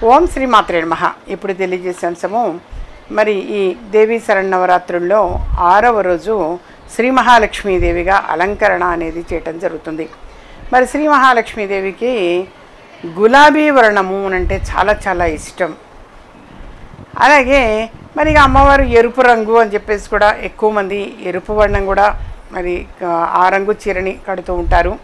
ఓం శ్రీ మాత్రే నమః. ఇప్పుడు తెలియజేసే అంశము మరి ఈ దేవీ శరన్నవరాత్రుల్లో 6వ రోజు శ్రీ మహాలక్ష్మీదేవిగా అలంకరణ అనేది చేయటం జరుగుతుంది. మరి శ్రీ మహాలక్ష్మీదేవికి గులాబీ వర్ణము అంటే చాలా చాలా ఇష్టం. అలాగే మరి అమ్మవారు ఎరుపు రంగు అని చెప్పేసి కూడా ఎక్కువ మంది ఎరుపు వర్ణం కూడా మరి ఆ రంగు చీరని కడుతూ ఉంటారు.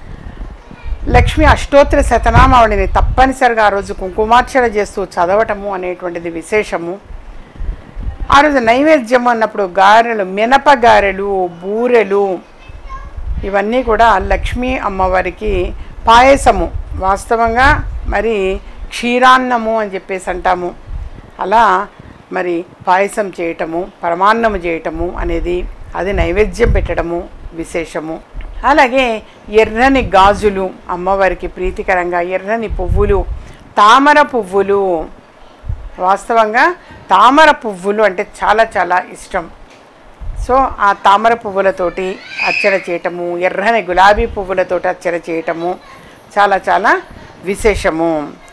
లక్ష్మి అష్టోత్తర శతనామావళిని తప్పనిసరిగా ఆ రోజు కుంకుమార్చన చేస్తూ చదవటము అనేటువంటిది విశేషము. ఆ రోజు నైవేద్యం అన్నప్పుడు గారెలు, మినప గారెలు, బూరెలు ఇవన్నీ కూడా లక్ష్మీ అమ్మవారికి పాయసము, వాస్తవంగా మరి క్షీరాన్నము అని చెప్పేసి అంటాము. అలా మరి పాయసం చేయటము, పరమాన్నము చేయటము అనేది అది నైవేద్యం పెట్టడము విశేషము. అలాగే ఎర్రని గాజులు, అమ్మవారికి ప్రీతికరంగా ఎర్రని పువ్వులు, తామర పువ్వులు, వాస్తవంగా తామర పువ్వులు అంటే చాలా చాలా ఇష్టం. సో ఆ తామర పువ్వులతోటి అర్చన చేయటము, ఎర్రని గులాబీ పువ్వులతోటి అర్చన చేయటము చాలా చాలా విశేషము.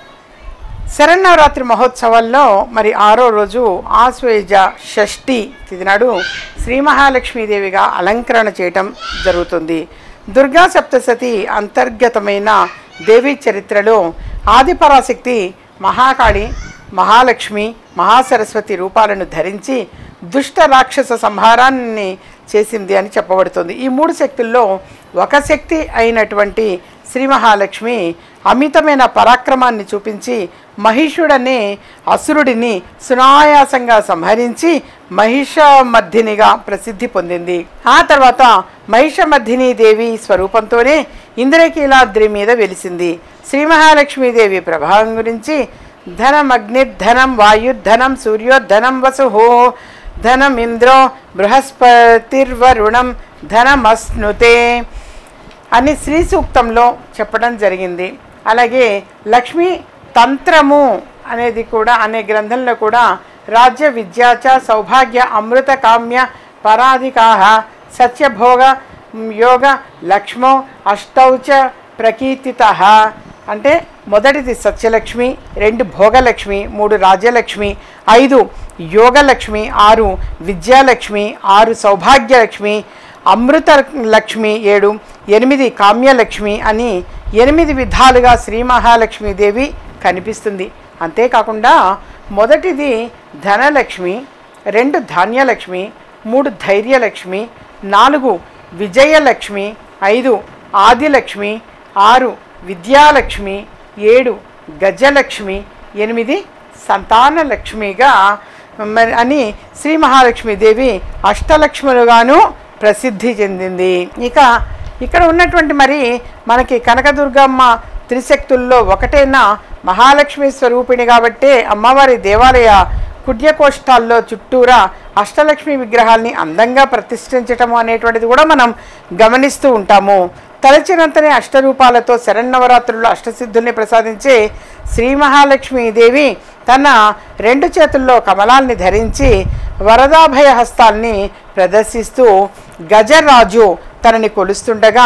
శరన్నవరాత్రి మహోత్సవాల్లో మరి 6వ రోజు ఆశ్వేజ షష్ఠి తిథి నాడు శ్రీ మహాలక్ష్మీదేవిగా అలంకరణ చేయటం జరుగుతుంది. దుర్గా సప్తశతి అంతర్గతమైన దేవీ చరిత్రలో ఆదిపరాశక్తి మహాకాళి, మహాలక్ష్మి, మహాసరస్వతి రూపాలను ధరించి దుష్ట రాక్షస సంహారాన్ని చేసింది అని చెప్పబడుతుంది. ఈ 3 శక్తుల్లో ఒక శక్తి అయినటువంటి శ్రీ మహాలక్ష్మి అమితమైన పరాక్రమాన్ని చూపించి మహిషుడనే అసురుడిని సునాయాసంగా సంహరించి మహిషమర్ధినిగా ప్రసిద్ధి పొందింది. ఆ తర్వాత మహిషమర్ధిని దేవి స్వరూపంతోనే ఇంద్రకీలాద్రి మీద వెలిసింది. శ్రీ మహాలక్ష్మీదేవి ప్రభావం గురించి ధనమగ్నిర్ధనం వాయుర్ధనం సూర్యోద్ధనం వసుహో ధనం ఇంద్రో బృహస్పతిర్వరుణం ధనమస్నుతే అని శ్రీ సూక్తంలో చెప్పడం జరిగింది. అలాగే లక్ష్మీ తంత్రము అనేది కూడా అనే గ్రంథంలో కూడా రాజ్య విద్యాచ సౌభాగ్య అమృత కామ్య పరాధికాహ సత్యభోగ యోగ లక్ష్మో అష్టౌచ ప్రకీర్తిత అంటే మొదటిది సత్యలక్ష్మి, 2 భోగలక్ష్మి, 3 రాజ్యలక్ష్మి, 5 యోగలక్ష్మి, 6 విద్యాలక్ష్మి, 6 సౌభాగ్యలక్ష్మి, అమృత లక్ష్మి 7, 8 కామ్యలక్ష్మి అని 8 విధాలుగా శ్రీ మహాలక్ష్మీదేవి కనిపిస్తుంది. అంతేకాకుండా మొదటిది ధనలక్ష్మి, 2 ధాన్యలక్ష్మి, 3 ధైర్యలక్ష్మి, 4 విజయలక్ష్మి, 5 ఆదిలక్ష్మి, 6 విద్యాలక్ష్మి, 7 గజలక్ష్మి, 8 సంతానలక్ష్మిగా అని శ్రీ మహాలక్ష్మీదేవి అష్టలక్ష్ములుగాను ప్రసిద్ధి చెందింది. ఇక ఇక్కడ ఉన్నటువంటి మరి మనకి కనకదుర్గమ్మ త్రిశక్తుల్లో ఒకటైన మహాలక్ష్మి స్వరూపిణి కాబట్టే అమ్మవారి దేవాలయ కుడ్యకోష్టాల్లో చుట్టూరా అష్టలక్ష్మి విగ్రహాల్ని అందంగా ప్రతిష్ఠించటము అనేటువంటిది కూడా మనం గమనిస్తూ ఉంటాము. తలచినంతనే అష్టరూపాలతో శరన్నవరాత్రుల్లో అష్టసిద్ధుల్ని ప్రసాదించే శ్రీ మహాలక్ష్మీదేవి తన 2 చేతుల్లో కమలాల్ని ధరించి వరదాభయ హస్తాల్ని ప్రదర్శిస్తూ గజరాజు తనని కొలుస్తుండగా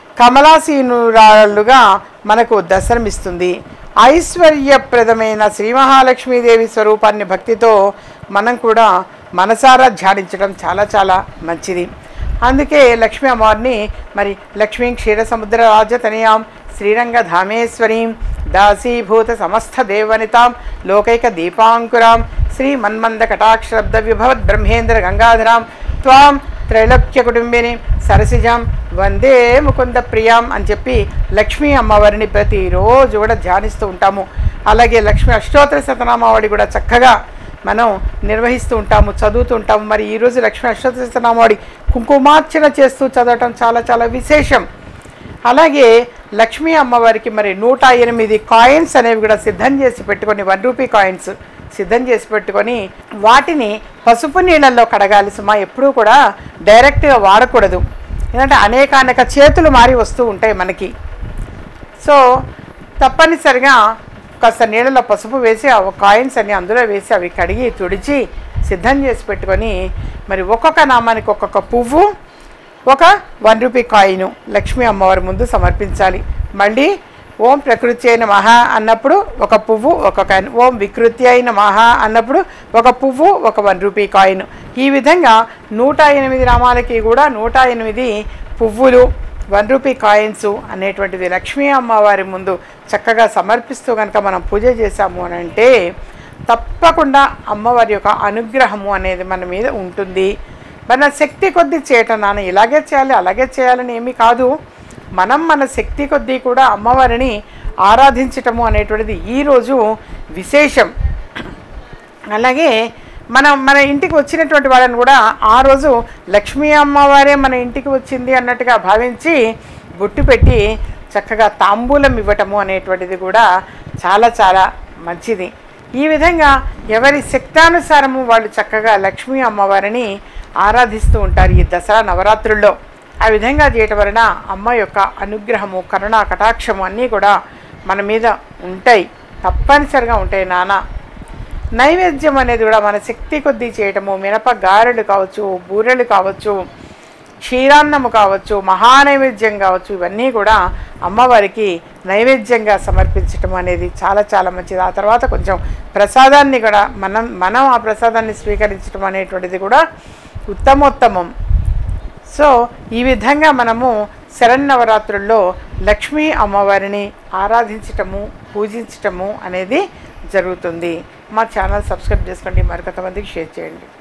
కమలాసీనురాలుగా మనకు దర్శనమిస్తుంది. ఐశ్వర్యప్రదమైన శ్రీ మహాలక్ష్మీదేవి స్వరూపాన్ని భక్తితో మనం కూడా మనసారా ధ్యానించడం చాలా చాలా మంచిది. అందుకే లక్ష్మీ అమ్మవారిని మరి లక్ష్మీం క్షీరసముద్ర రాజతనయాం శ్రీరంగధామేశ్వరీం దాసీభూత సమస్త దేవనితాం లోకైక దీపాంకురాం శ్రీ మన్మంద కటాక్షరబ్ద విభవద్ బ్రహ్మేంద్ర గంగాధరాం త్వాం త్రైలోక్య కుటుంబిని సరసిజాం వందే ముకుంద ప్రియాం అని చెప్పి లక్ష్మీ అమ్మవారిని ప్రతిరోజు కూడా ధ్యానిస్తూ ఉంటాము. అలాగే లక్ష్మీ అష్టోత్తర శతనామావళి కూడా చక్కగా మనం నిర్వహిస్తూ ఉంటాము, చదువుతూ ఉంటాము. మరి ఈరోజు లక్ష్మీ అష్టోత్తర శతనామావళి కుంకుమార్చన చేస్తూ చదవటం చాలా చాలా విశేషం. అలాగే లక్ష్మీ అమ్మవారికి మరి 108 కాయిన్స్ అనేవి కూడా సిద్ధం చేసి పెట్టుకొని 1 రూపీ కాయిన్స్ సిద్ధం చేసి పెట్టుకొని వాటిని పసుపు నీళ్ళల్లో కడగాలి సుమా. ఎప్పుడూ కూడా డైరెక్ట్గా వాడకూడదు, ఎందుకంటే అనేక చేతులు మారి వస్తూ ఉంటాయి మనకి. సో తప్పనిసరిగా కాస్త నీళ్ళలో పసుపు వేసి ఆ కాయిన్స్ అన్ని అందులో వేసి అవి కడిగి తుడిచి సిద్ధం చేసి పెట్టుకొని మరి ఒక్కొక్క నామానికి ఒక్కొక్క పువ్వు, ఒక 1 రూపీ కాయిను లక్ష్మీ అమ్మవారి ముందు సమర్పించాలి. మళ్ళీ ఓం ప్రకృత్యై నమః అన్నప్పుడు ఒక పువ్వు ఒక కాయిన్, ఓం వికృత్యై నమః అన్నప్పుడు ఒక పువ్వు ఒక 1 రూపీ కాయిన్. ఈ విధంగా 108 నామాలకి కూడా 108 పువ్వులు 1 రూపీ కాయిన్స్ అనేటువంటిది లక్ష్మీ అమ్మవారి ముందు చక్కగా సమర్పిస్తూ కనుక మనం పూజ చేశాము అని అంటే తప్పకుండా అమ్మవారి యొక్క అనుగ్రహము అనేది మన మీద ఉంటుంది. మన శక్తి కొద్దీ చేయటం, నాన్న ఇలాగే చేయాలి అలాగే చేయాలని ఏమీ కాదు. మనం మన శక్తి కొద్దీ కూడా అమ్మవారిని ఆరాధించటము అనేటువంటిది ఈరోజు విశేషం. అలాగే మన ఇంటికి వచ్చినటువంటి వాళ్ళని కూడా ఆ రోజు లక్ష్మీ అమ్మవారే మన ఇంటికి వచ్చింది అన్నట్టుగా భావించి బొట్టు పెట్టి చక్కగా తాంబూలం ఇవ్వటము అనేటువంటిది కూడా చాలా చాలా మంచిది. ఈ విధంగా ఎవరి శక్తానుసారము వాళ్ళు చక్కగా లక్ష్మీ అమ్మవారిని ఆరాధిస్తూ ఉంటారు ఈ దసరా నవరాత్రుల్లో. ఆ విధంగా చేయటం వలన అమ్మ యొక్క అనుగ్రహము, కరుణ, కటాక్షము అన్నీ కూడా మన మీద ఉంటాయి, తప్పనిసరిగా ఉంటాయి నాన్న. నైవేద్యం అనేది కూడా మన శక్తి కొద్దీ చేయటము, మినప గారెలు కావచ్చు, బూరెలు కావచ్చు, క్షీరాన్నము కావచ్చు, మహానైవేద్యం కావచ్చు, ఇవన్నీ కూడా అమ్మవారికి నైవేద్యంగా సమర్పించటం అనేది చాలా చాలా మంచిది. ఆ తర్వాత కొంచెం ప్రసాదాన్ని కూడా మనం ఆ ప్రసాదాన్ని స్వీకరించడం అనేటువంటిది కూడా ఉత్తమోత్తమం. సో ఈ విధంగా మనము శరన్నవరాత్రుల్లో లక్ష్మీ అమ్మవారిని ఆరాధించటము, పూజించటము అనేది జరుగుతుంది. మా ఛానల్ సబ్స్క్రైబ్ చేసుకోండి, మరికొంతమందికి షేర్ చేయండి.